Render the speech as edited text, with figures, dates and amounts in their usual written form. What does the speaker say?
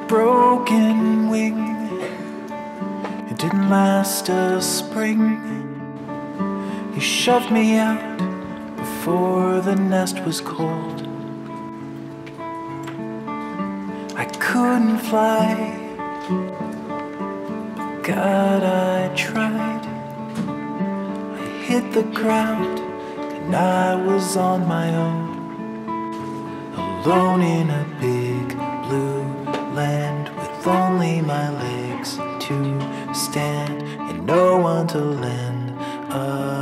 broken wing. It didn't last a spring. You shoved me out before the nest was cold. I couldn't fly, but God, I tried. I hit the ground and I was on my own, alone in a big blue land, with only my legs to stand and no one to lend a